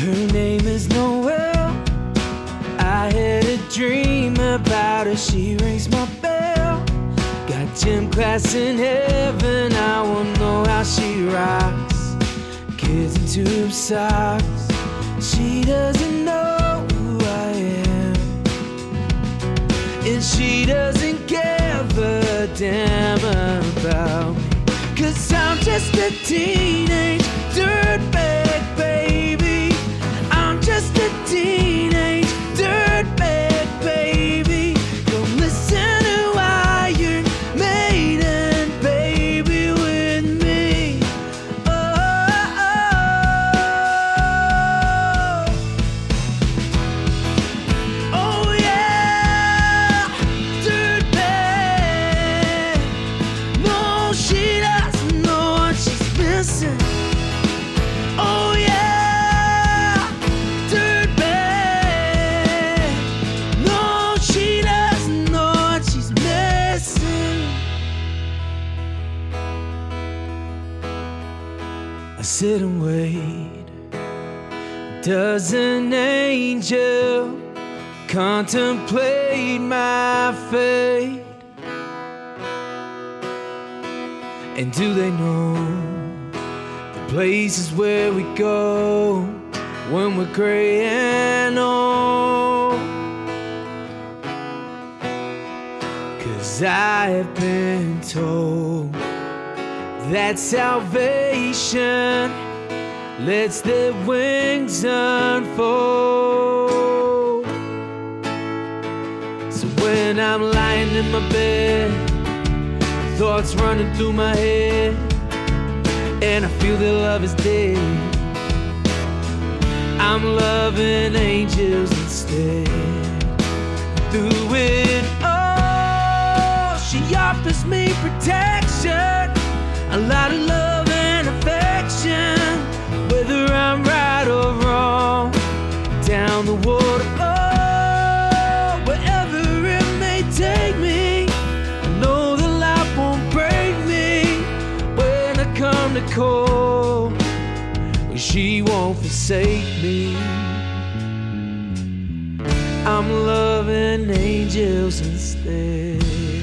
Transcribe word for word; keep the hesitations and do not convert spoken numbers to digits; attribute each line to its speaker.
Speaker 1: Her name is Noel. I had a dream about her. She rings my bell. Got gym class in heaven. I wanna know how she rocks. Kids in tube socks. She doesn't know who I am, and she doesn't give a damn about me, 'cause I'm just a teenage dirtbag, baby. I'm just a teenage dirtbag, baby. Come listen to Iron Maiden, baby, with me. Oh, oh, oh. Oh yeah, dirtbag. No, she doesn't know what she's missing. Oh yeah, dirtbag. No, she doesn't know what she's missing. I sit and wait. Does an angel contemplate my fate? And do they know the places where we go when we're gray and old? 'Cause I have been told that salvation lets their wings unfold. So when I'm lying in my bed, thoughts running through my head, and I feel that love is dead, I'm loving angels instead. Through it all, she offers me protection, a lot of love and affection, whether I'm right or wrong, down the water, oh, wherever it may take me. I know the life won't break me when I come to call. She won't forsake me. I'm loving angels instead.